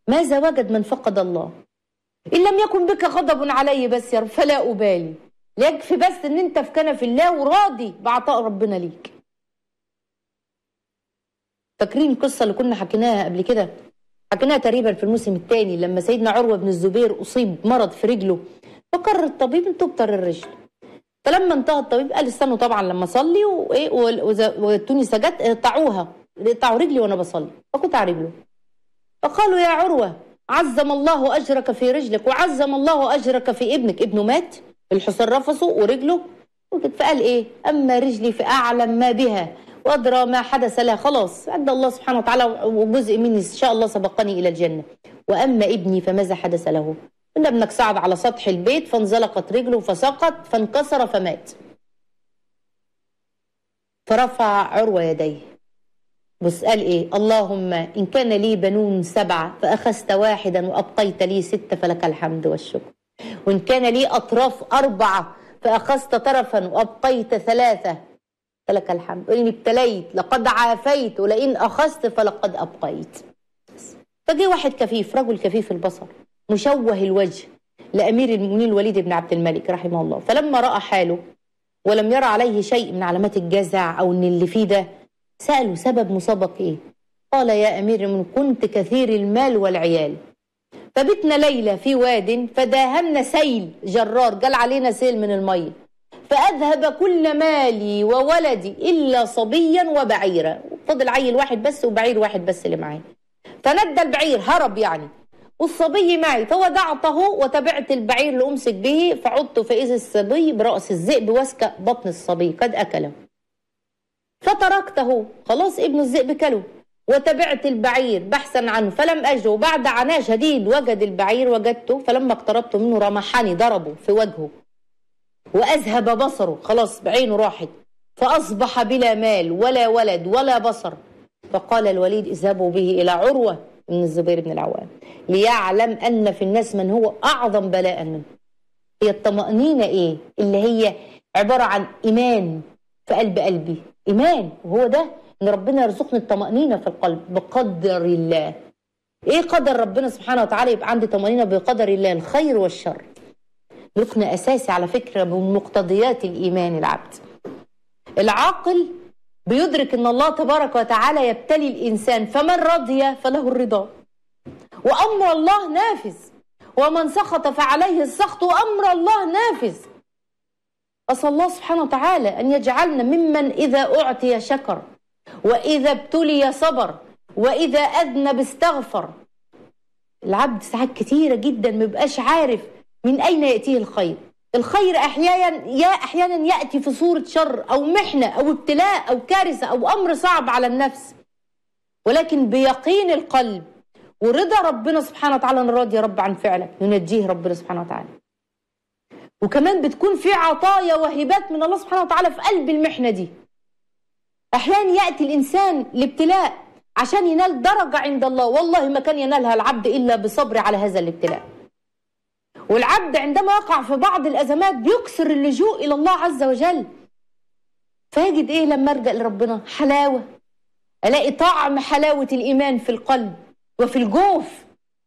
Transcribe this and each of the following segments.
ماذا وجد من فقد الله؟ إن لم يكن بك غضب علي بس يا رب فلا أبالي، يكفي بس إن أنت في كنف الله وراضي بعطاء ربنا ليك. فاكرين القصة اللي كنا حكيناها قبل كده؟ حكيناها تقريبا في الموسم الثاني لما سيدنا عروة بن الزبير أصيب مرض في رجله، فقرر الطبيب أن تبتر الرجل. فلما انتهى الطبيب قال استنوا طبعا لما أصلي وتوني سجدت اقطعوا رجلي وأنا بصلي، فقطع رجله. فقالوا يا عروة عظم الله أجرك في رجلك وعظم الله أجرك في ابنك. ابنه مات، الحصان رفصه ورجله، فقال إيه؟ أما رجلي فأعلم ما بها وأدرى ما حدث لها، خلاص عند الله سبحانه وتعالى وجزء مني إن شاء الله سبقني إلى الجنة. وأما ابني فماذا حدث له؟ إن ابنك صعد على سطح البيت فانزلقت رجله فسقط فانكسر فمات. فرفع عروة يديه، بس قال إيه؟ اللهم إن كان لي بنون 7 فأخذت واحدا وأبقيت لي 6 فلك الحمد والشكر، وإن كان لي أطراف 4 فأخذت طرفا وأبقيت 3 فلك الحمد، وإن ابتليت لقد عافيت ولئن أخذت فلقد أبقيت. فجاء واحد كفيف، رجل كفيف البصر مشوه الوجه لأمير المؤمنين الوليد بن عبد الملك رحمه الله، فلما رأى حاله ولم يرى عليه شيء من علامات الجزع أو إن اللي فيه ده، سأله سبب مصابك إيه؟ قال يا أمير المؤمنين كنت كثير المال والعيال، فبتنا ليلة في واد فداهمنا سيل جرار، جال علينا سيل من المية، فأذهب كل مالي وولدي إلا صبيا وبعيرا، فضل عيل واحد بس وبعير واحد بس اللي معي، فندى البعير هرب يعني والصبي معي، فودعته وتبعت البعير لأمسك به، فعدت فإذا الصبي برأس الذئب واسكأ بطن الصبي قد أكله، فتركته خلاص ابن الذئب كله، وتبعت البعير بحثا عنه فلم أجده، وبعد عناء شديد وجد البعير وجدته، فلما اقتربت منه رمحني ضربه في وجهه وأذهب بصره، خلاص بعينه راحت، فأصبح بلا مال ولا ولد ولا بصر. فقال الوليد اذهبوا به إلى عروة بن الزبير بن العوام ليعلم أن في الناس من هو أعظم بلاء منه. هي الطمأنينة إيه؟ اللي هي عبارة عن إيمان في قلبي، إيمان، وهو ده إن ربنا يرزقني الطمأنينة في القلب بقدر الله. إيه قدر ربنا سبحانه وتعالى؟ يبقى عندي طمأنينة بقدر الله، الخير والشر. ركن أساسي على فكرة من مقتضيات الإيمان. العاقل بيدرك أن الله تبارك وتعالى يبتلي الإنسان، فمن رضي فله الرضا وأمر الله نافذ، ومن سخط فعليه السخط وأمر الله نافذ. أسأل الله سبحانه وتعالى أن يجعلنا ممن إذا أعطي شكر، وإذا ابتلي صبر، وإذا أذنب استغفر. العبد ساعات كتيرة جدا مبقاش عارف من أين يأتيه الخير. الخير أحيانا يأتي في صورة شر أو محنة أو ابتلاء أو كارثة أو أمر صعب على النفس، ولكن بيقين القلب ورضا ربنا سبحانه وتعالى، أنا راضي يا رب عن فعلك، ينجيه ربنا سبحانه وتعالى. وكمان بتكون في عطايا وهبات من الله سبحانه وتعالى في قلب المحنة دي. أحيانا يأتي الإنسان الابتلاء عشان ينال درجة عند الله، والله ما كان ينالها العبد إلا بصبر على هذا الابتلاء. والعبد عندما يقع في بعض الأزمات بيكسر اللجوء إلى الله عز وجل، فيجد إيه لما أرجع لربنا؟ حلاوة، ألاقي طعم حلاوة الإيمان في القلب وفي الجوف.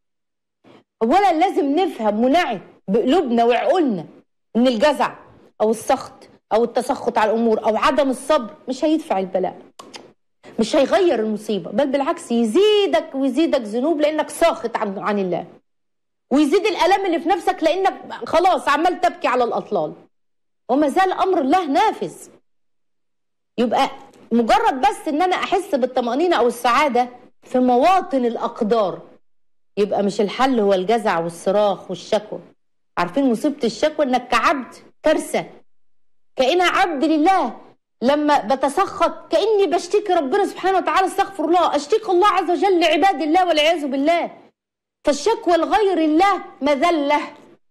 أولا لازم نفهم ونعي بقلوبنا وعقولنا إن الجزع أو السخط أو التسخط على الأمور أو عدم الصبر مش هيدفع البلاء، مش هيغير المصيبة، بل بالعكس يزيدك ويزيدك ذنوب لأنك ساخط عن الله، ويزيد الألم اللي في نفسك لأنك خلاص عمال تبكي على الأطلال، وما زال أمر الله نافذ. يبقى مجرد بس إن أنا أحس بالطمأنينة أو السعادة في مواطن الأقدار، يبقى مش الحل هو الجزع والصراخ والشكوى. عارفين مصيبة الشكوى؟ إنك كعبد كارثة، كأنها عبد لله. لما بتسخط كأني بشتكي ربنا سبحانه وتعالى، استغفر الله، أشتكي الله عز وجل لعباد الله والعياذ بالله. فالشكوى لغير الله مذلة.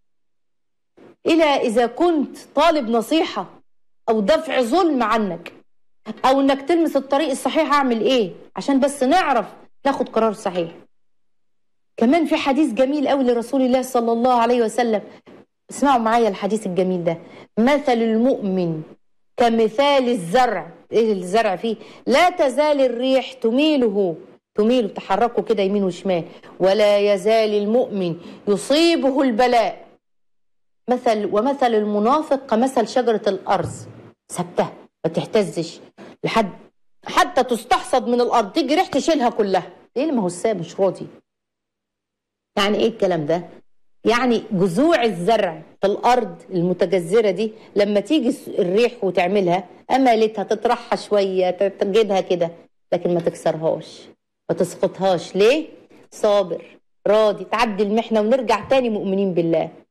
إلى إذا كنت طالب نصيحة أو دفع ظلم عنك أو إنك تلمس الطريق الصحيح، أعمل إيه عشان بس نعرف ناخد قرار صحيح. كمان في حديث جميل قوي لرسول الله صلى الله عليه وسلم، اسمعوا معايا الحديث الجميل ده: مثل المؤمن كمثال الزرع. إيه الزرع فيه؟ لا تزال الريح تميل وتحركه كده يمين وشمال. ولا يزال المؤمن يصيبه البلاء ومثل المنافق كمثل شجرة الأرز، ثابتة ما تهتزش حتى تستحصد من الأرض، تيجي ريح تشيلها كلها. ليه؟ ما هو الساب مش راضي. يعني ايه الكلام ده؟ يعني جذوع الزرع في الأرض المتجذرة دي لما تيجي الريح وتعملها أمالتها تطرحها شوية، تجيبها كده، لكن ما تكسرهاش ما تسقطهاش. ليه؟ صابر راضي، تعدي المحنة ونرجع تاني مؤمنين بالله.